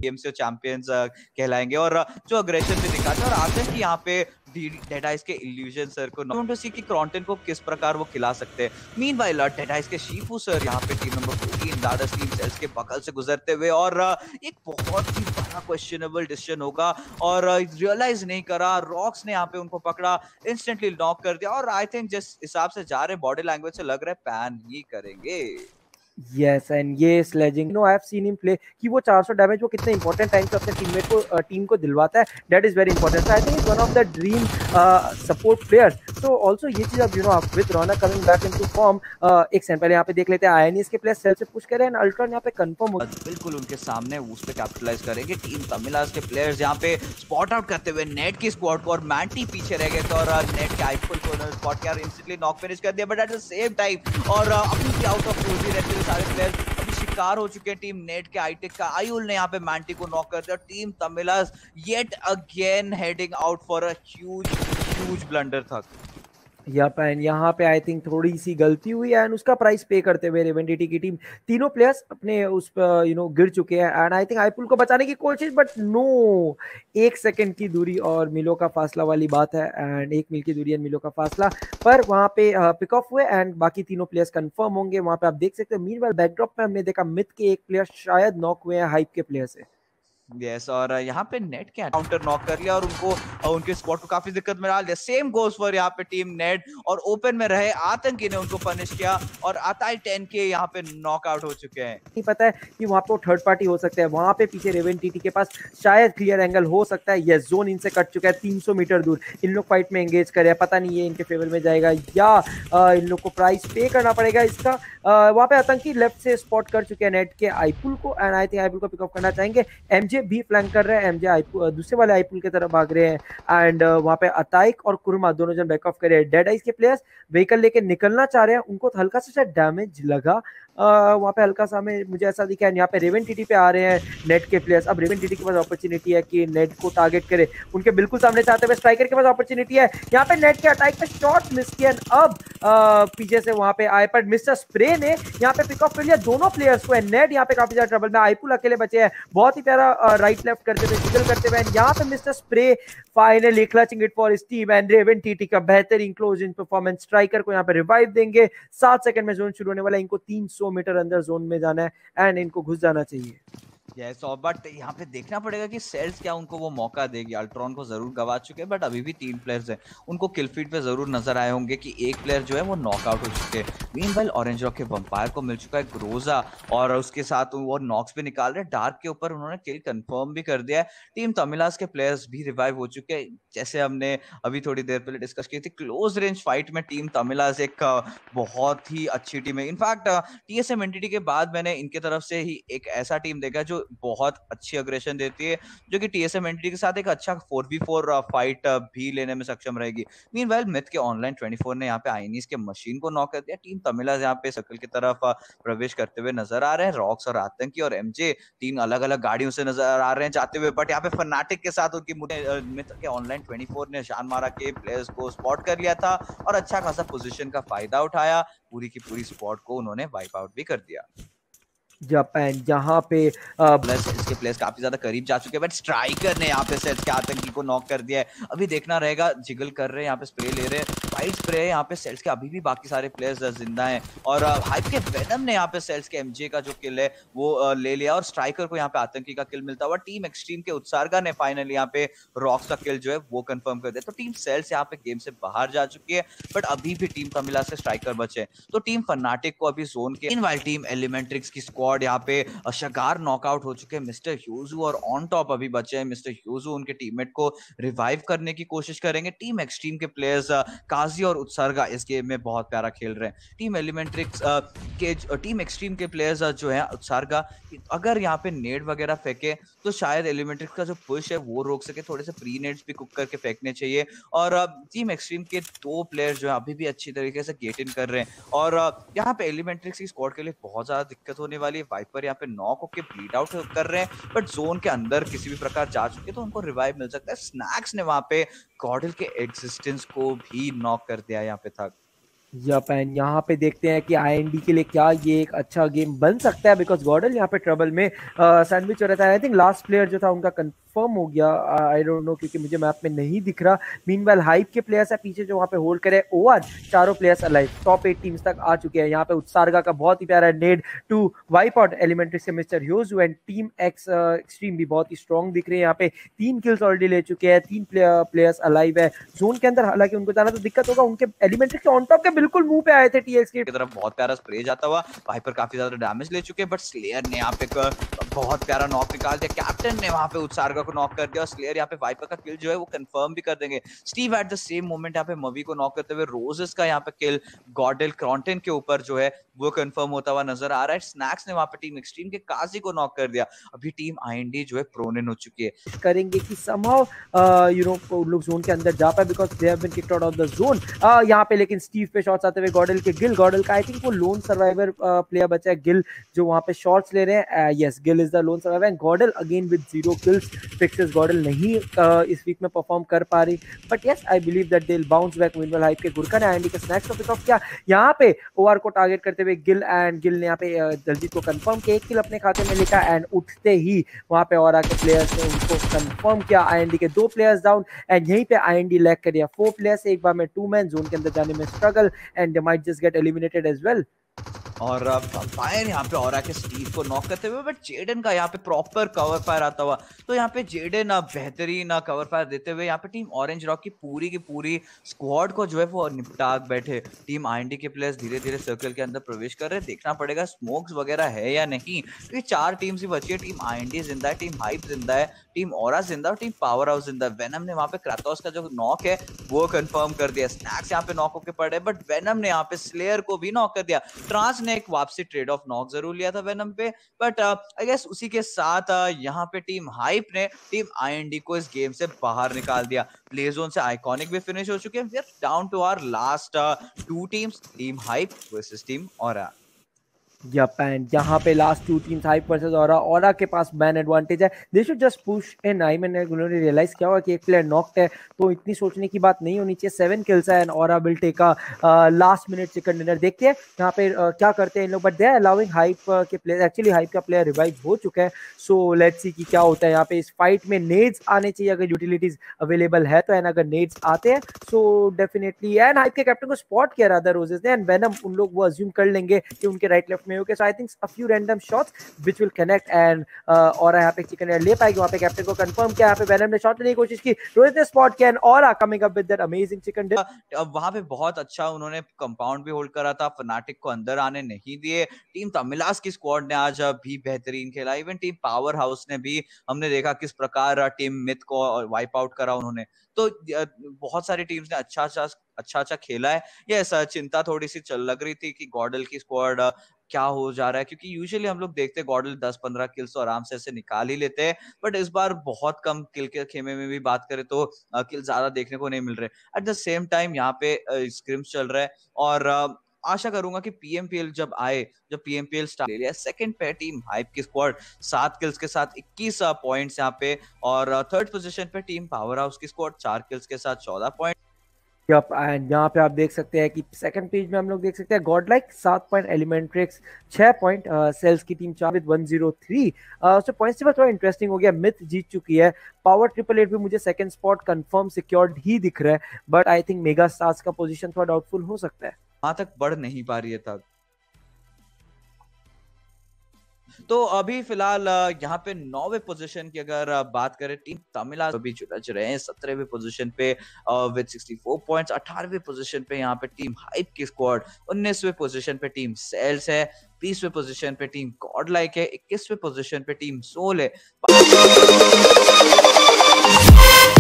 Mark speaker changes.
Speaker 1: Game से champions कहलाएंगे और जो अग्रेशन भी दिखाते हैं और आते हैं कि यहाँ पे डेड आइज के इल्यूजन सर को टू सी कि क्रॉन्टन को किस प्रकार वो खिला सकते हैं। मीनवाइल डेड आइज के शीफू सर यहाँ पे टीम नंबर 14 दादर्स टीम सेल्स के बगल से गुजरते हुए और एक बहुत ही बड़ा क्वेश्चनेबल डिसीजन होगा और रियलाइज नहीं करा, रॉक्स ने यहाँ पे उनको पकड़ा, इंस्टेंटली नॉक कर दिया और आई थिंक जिस हिसाब से जा रहे बॉडी लैंग्वेज से लग रहा है पैन ही करेंगे।
Speaker 2: यस एंड ये sledging no I have seen him play कि वो 400 डैमेज वो कितने इंपॉर्टेंट टाइम पे अपने टीममेट को टीम को दिलवाता है, that is very important. I think is one of the dream support players. तो आल्सो ये चीज अब आप with Raunak coming back into form, एक सेकंड पहले यहाँ पे देख लेते हैं आयनिस के प्लेयर्स सेल से पुश कर रहे हैं, अल्ट्रॉन यहाँ पे कंफर्म हो
Speaker 1: बिल्कुल उनके सामने उस पे कैपिटलाइज करेंगे टीम तमिलास के प्लेयर्स यहाँ पे स्पॉट आउट करते हुए नेट की स्क्वाड को और मैंटी पीछे रह गए थे और नेट के आईफुल को स्पॉट किया और इंस्टेंटली नॉक फिनिश कर दिया but at the same time और अपनी आउट ऑफ पोजीशन रहते हुए सारे प्लेयर्स शिकार हो चुके हैं टीम नेट के आईटेक का। आयुल ने यहाँ पे मैंटी को नॉक कर दिया। Team Tamilas yet again heading out for a huge blunder था।
Speaker 2: यहाँ पे आई थिंक थोड़ी सी गलती हुई एंड उसका प्राइस पे करते हुए रेवेंटिटी की टीम तीनों प्लेयर्स अपने उस पर गिर चुके हैं एंड आई थिंक आईपुल को बचाने की कोशिश बट नो, 1 सेकंड की दूरी और मिलो का फासला वाली बात है एंड 1 मील की दूरी एंड मिलो का फासला पर वहाँ पे पिक ऑफ हुए एंड बाकी तीनों प्लेयर्स कंफर्म होंगे। वहाँ पे आप देख सकते हो मीनवाइल बैकड्रॉप में हमने देखा मिथ के एक प्लेयर शायद नॉक हुए हैं हाइप के प्लेयर से।
Speaker 1: यस और यहाँ पे नेट के काउंटर नॉक कर लिया और उनको उनके स्पॉट को काफी दिक्कत में डाल दिया। सेम गोस फॉर यहाँ पे टीम नेट और ओपन में रहे आतंकी ने उनको पनिश किया और अताई 10 के यहाँ पे नॉक आउट हो चुके हैं।
Speaker 2: नहीं पता है कि वहाँ पे वो थर्ड पार्टी हो सकता है, वहाँ पे पीछे रेवेंटिटी के पास शायद क्लियर एंगल हो सकता है। यस जोन इनसे कट चुका है 300 मीटर दूर, इन लोग फाइट में एंगेज करे, पता नहीं ये इनके फेवर में जाएगा या इन लोग को प्राइस पे करना पड़ेगा इसका। वहाँ पे आतंकी लेफ्ट से स्पॉट कर चुके हैं नेट के आईपुल को एंड आई थिंक आईपुल को पिकअप करना चाहेंगे। एमजे भी फ्लैंक कर रहे हैं, एमजे दूसरे वाले आईपुल की तरफ भाग रहे हैं एंड वहाँ पे अताइक और कुरमा दोनों जन बैक ऑफ कर रहे हैं। डेड आइज के प्लेयर्स व्हीकल लेके निकलना चाह रहे हैं, उनको हल्का सा डैमेज लगा वहाँ पे हल्का सा मुझे ऐसा दिखा है। यहाँ पे रेवेंटिटी पे आ रहे हैं नेट के प्लेयर्स। अब रेवेंटिटी के पास अपॉर्चुनिटी है कि नेट को टारगेट करे, उनके बिल्कुल सामने से आते हुए स्ट्राइकर के पास अपॉर्चुनिटी है। यहाँ पे नेट के अटैक पे शॉट मिस किया, अब पीछे से वहाँ पे आए पर मिस्टर स्प्रे ने यहाँ पे पिक ऑफ कर लिया दोनों प्लेयर्स को। नेट यहाँ पे काफी ज्यादा ट्रबल में, आईपुल अकेले बचे हैं, बहुत ही प्यारा राइट लेफ्ट करते हुए जिगल करते हुए। यहाँ पे mister spray finally clutching it for his team and रेवेंटिटी का बेहतरीन क्लोज इन परफॉर्मेंस। स्ट्राइकर को यहाँ पे रिवाइव देंगे, 7 सेकंड में जोन शुरू होने वाला है, इनको 300 मीटर अंदर जोन में जाना है एंड इनको घुस जाना चाहिए।
Speaker 1: यस और बट यहाँ पे देखना पड़ेगा कि सेल्स क्या उनको वो मौका देगी। अल्ट्रॉन को जरूर गवा चुके हैं बट अभी भी 3 प्लेयर्स हैं, उनको किल फीड पे जरूर नजर आए होंगे कि एक प्लेयर जो है वो नॉकआउट हो चुके हैं। मीनवाइल ऑरेंज रॉक के वंपायर को मिल चुका है ग्रोजा और उसके साथ वो नॉक्स भी निकाल रहे हैं। डार्क के ऊपर उन्होंने किल कंफर्म भी कर दिया है। टीम तमिलास के प्लेयर्स भी रिवाइव हो चुके हैं, जैसे हमने अभी थोड़ी देर पहले डिस्कस की थी। क्लोज रेंज फाइट में टीम तमिलास एक बहुत ही अच्छी टीम है। इनफैक्ट टीएसएम एंटिटी के बाद मैंने इनके तरफ से ही एक ऐसा टीम देखा जो बहुत अच्छी अग्रेशन देती है, जो कि टीएसएम एंटिटी के साथ एक अच्छा 4v4 फाइट भी लेने में सक्षम रहेगी। मीनवाइल मिथ के ऑनलाइन 24 ने यहाँ पे आइनिस के मशीन को नॉक कर दिया। टीम तमिलास यहाँ पे सर्कल की तरफ प्रवेश करते हुए नजर आ रहे हैं। रॉक्स और आतंकी और एमजे 3 अलग अलग गाड़ियों से नजर आ रहे हैं जाते हुए, बट यहाँ पे फनाटिक के साथ उनकी मिथ के ऑनलाइन 24 ने शान मारा के प्लेयर्स को स्पॉट कर लिया था और अच्छा खासा पोजीशन का फायदा उठाया। पूरी की पूरी स्पॉट को उन्होंने वाइप आउट भी कर दिया।
Speaker 2: जापान जहाँ पे
Speaker 1: इसके प्लेयर्स काफी ज्यादा करीब जा चुके हैं बट स्ट्राइकर ने यहाँ पे सेल्स के आतंकी को नॉक कर दिया है। अभी देखना रहेगा, जिगल कर रहे हैं, यहाँ पे स्प्रे ले रहे हैं, वाइट स्प्रे है यहाँ पे सेल्स के, अभी भी बाकी सारे प्लेयर्स जिंदा हैं और हाइप के वेनम ने यहाँ पे सेल्स के एमजे का जो किल है वो ले लिया और स्ट्राइकर को यहाँ पे आतंकी का किल मिलता हुआ। टीम एक्सट्रीम के उत्सारगा ने फाइनली यहाँ पे रॉक्स का किल जो है वो कंफर्म कर दिया। तो टीम सेल्स यहाँ पे गेम से बाहर जा चुकी है बट अभी भी टीम तमिला से स्ट्राइकर बचे। तो टीम फनाटिक को अभी जोन के इनवाइल टीम एलिमेंट्रिक्स की स्क्वाड यहाँ पे शगार नॉकआउट हो चुके हैं। मिस्टर ह्यूजू और ऑन टॉप अभी बचे हैं। मिस्टर ह्यूजू उनके टीममेट को रिवाइव करने की कोशिश करेंगे। टीम एक्सट्रीम के प्लेयर्स काजी और उत्सर्गा इस गेम में बहुत प्यारा खेल रहे हैं। टीम एलिमेंट्रिक्स के टीम एक्सट्रीम के प्लेयर्स जो है उत्सर्गा अगर यहाँ पे नेड वगैरह फेंके तो शायद एलिमेंट्रिक्स का जो पुश है वो रोक सके। थोड़े से प्री नेड्स भी कुक करके फेंकने चाहिए और टीम एक्सट्रीम के 2 प्लेयर्स जो है अभी भी अच्छी तरीके से गेट इन कर रहे हैं और यहाँ पे एलिमेंट्रिक्स की स्क्वाड के लिए बहुत ज्यादा दिक्कत होने वाली है। वाइपर यहाँ पे नॉक होके ब्लीड आउट कर रहे हैं बट जोन के अंदर किसी भी प्रकार जा चुके तो उनको रिवाइव मिल सकता है। स्नैक्स ने वहां पे गॉडल के एग्जिस्टेंस को भी नॉक कर दिया यहाँ पे था।
Speaker 2: जापान यहाँ पे देखते हैं कि आईएनडी के लिए क्या ये एक अच्छा गेम बन सकता है, बिकॉज गॉर्डन यहाँ पे ट्रबल में सैंडविच हो रहा था। आई थिंक लास्ट प्लेयर जो था उनका कंफर्म हो गया, आई डोंट नो क्योंकि मुझे मैप में नहीं दिख रहा। मीनवाइल हाइप के प्लेयर्स है पीछे जो वहाँ पे होल्ड करे। ओआर चारों प्लेयर्स अलाइव टॉप 8 टीम्स तक आ चुके हैं। यहाँ पे उत्सार्गा का बहुत ही प्यारा nade to wipe out elementary से mister huge and team X extreme भी बहुत ही स्ट्रॉन्ग दिख रहे हैं। यहाँ पे 3 किल्स ऑलरेडी ले चुके हैं, 3 प्लेयर्स अलाइव है जोन के अंदर। हालांकि उनको जाना तो दिक्कत होगा, उनके एलिमेंट्री के ऑन टॉप के बिल्कुल मुंह पे आए थे टीएक्सटी
Speaker 1: की तरफ बहुत प्यारा स्प्रे जाता हुआ। वाइपर काफी ज्यादा डैमेज ले चुके हैं, बट स्लेयर ने यहाँ पे बहुत प्यारा नॉक निकाल दिया। कैप्टन ने वहां पे उत्सार्गा को नॉक कर दिया और स्लेयर यहाँ पे वाइपर का किल जो है वो कंफर्म भी कर देंगे। Steve at the same moment यहाँ पे मवी को नॉक करते हुए रोजेस का यहाँ पे किल गॉडेल क्रॉन्टन के ऊपर जो है वो कंफर्म होता हुआ नजर आ रहा है। स्नैक्स ने वहां पे टीम एक्सट्रीम के काजी को नॉक कर दिया। अभी टीम आईएनडी जो है प्रोनेन हो चुकी है।
Speaker 2: करेंगे कि समहाउ लोग जोन के अंदर जा पाए, because they have been kicked out of the zone यहाँ पे। लेकिन स्टीव पे शॉट्स आते हुए गॉडल के गिल, गॉडल का आई थिंक वो लोन सर्वाइवर प्लेयर बचा है गिल जो वहां पे शॉट्स ले रहे हैं। Yes, Gill is the lone survivor and GodL again with 0 kills. फिक्सेस गॉडल नहीं इस वीक में परफॉर्म कर पा रही, but yes I believe that they will bounce back. Meanwhile hype के गुरका ने आईएनडी के स्नैक्स को पिक ऑफ किया यहाँ पे ओआर को टारगेट करते हुए गिल, एंड गिल ने यहाँ पे दलजीत को कंफर्म किया, 1 किल अपने खाते में लिखा। एंड उठते ही वहां पे और के प्लेयर्स ने उनको कंफर्म किया। आईएनडी के 2 प्लेयर्स डाउन एंड यहीं पे आईएनडी लैग कर दिया 4 प्लेयर्स। एक बार में 2 मैन जोन के अंदर जाने में struggle and they might just get eliminated as well.
Speaker 1: और फायर यहाँ पे और आके स्टीव को नॉक करते हुए, बट जेडन का यहाँ पे प्रॉपर कवर फायर आता हुआ। तो यहाँ पे जेडन बेहतरीन कवर फायर देते हुए यहाँ पे टीम ऑरेंज रॉक की पूरी स्क्वाड को जो है वो निपटा बैठे। टीम आईएनडी के प्लेयर्स धीरे धीरे सर्कल के अंदर प्रवेश कर रहे हैं। देखना पड़ेगा स्मोक्स वगैरह है या नहीं, क्योंकि 4 टीम्स ही बची है। टीम आईएनडी जिंदा है, टीम हाइप जिंदा है, टीम ऑरा जिंदा और टीम पावर हाउस जिंदा। वेनम ने वहां पे क्राटोस का जो नॉक है वो कंफर्म कर दिया। स्नैक्स यहाँ पे नॉक होके पड़े, बट वेनम ने यहाँ पे स्लेयर को भी नॉक कर दिया। ट्रांस ने एक वापसी ट्रेड ऑफ नॉक जरूर लिया था वेनम पे, बट आई गेस उसी के साथ यहाँ पे टीम हाइप ने टीम आईएनडी को इस गेम से बाहर निकाल दिया। प्ले जोन से आइकॉनिक भी फिनिश हो चुके हैं। Down to our last 2 teams, team hype versus team aura.
Speaker 2: Japan यहाँ पे last 2 teams hype versus aura के पास मैन एडवांटेज है। They should just push in. I मैंने उन्होंने रियलाइज किया हुआ कि एक प्लेयर नॉक्ड है तो इतनी सोचने की बात नहीं होनी चाहिए। 7 किल्स है and aura will take a last minute chicken dinner. देखते हैं यहाँ पे क्या करते हैं इन लोग, but they are allowing hype के प्लेयर। एक्चुअली हाइप का प्लेयर रिवाइव हो चुका है, सो लेट्स सी कि क्या होता है यहाँ पे। इस फाइट में नेड्स आने चाहिए अगर यूटिलिटीज अवेलेबल है तो, एंड अगर नेड्स आते हैं सो डेफिनेटली। एंड हाइप के कैप्टन को स्पॉट किया रादर रोजेस ने, एंड वेनम उन लोग वो अज्यूम कर लेंगे कि उनके राइट लेफ्ट में हो गए। So I think few random shots which will connect and और यहाँ पे चिकन ले पाएगी। वहाँ पे कैप्टन को कंफर्म किया। यहाँ पे वेनम ने शॉट लेने की कोशिश की, रोहित ने स्पॉट किया एंड और coming up with that amazing chicken.
Speaker 1: अब वहां पे बहुत अच्छा उन्होंने कंपाउंड भी होल्ड करा था, फनाटिक को अंदर आने नहीं दिए। टीम तमिलास की स्क्वाड ने आज भी बेहतरीन खेला। इवन टीम पावर हाउस ने भी, हमने देखा किस प्रकार टीम मिथ को वाइप आउट करा उन्होंने। तो बहुत सारी टीम्स ने अच्छा खेला है। ये ऐसा चिंता थोड़ी सी लग रही थी कि गॉडल की स्क्वाड क्या हो जा रहा है, क्योंकि यूजुअली हम लोग देखते हैं गॉडल 10-15 किल्स तो आराम से ऐसे निकाल ही लेते हैं, बट इस बार बहुत कम किल के खेमे में भी बात करें तो किल ज्यादा देखने को नहीं मिल रहे। एट द सेम टाइम यहाँ पे स्क्रिम्स चल रहा है और आशा करूंगा कि पीएमपीएल जब आए, जब पीएमपीएल स्टार्ट ले लिया, सेकंड पे टीम हाइप की स्क्वाड 7 किल्स के साथ 21 पॉइंट्स यहाँ पे, और थर्ड पोजीशन पे टीम पावर हाउस की स्क्वाड 4 किल्स के साथ 14 पॉइंट।
Speaker 2: एंड यहाँ पे आप देख सकते हैं कि सेकंड पेज में हम लोग देख सकते हैं GodLike 7 point, Elementrix 6 point, सेल्स की team 4 with 103। So points table थोड़ा इंटरेस्टिंग हो गया। मिथ जीत चुकी है, पावर 888 भी मुझे सेकंड स्पॉट कंफर्म सिक्योर्ड ही दिख रहा है, but I think mega stars का पोजीशन थोड़ा डाउटफुल हो सकता है।
Speaker 1: वहां तक बढ़ नहीं पा रही है तक। तो अभी फिलहाल यहाँ पे 9वें पोजीशन की अगर बात करें, टीम तमिलनाडु अभी जुलझ रहे हैं 17वें पोजीशन पे विद 64 पॉइंट्स। 18वें पोजीशन पे यहाँ पे टीम हाइप की स्क्वाड, 19वें पोजीशन पे टीम सेल्स है, 20वें पोजीशन पे टीम गॉड लाइक है, 21वें पोजीशन पे टीम सोल है।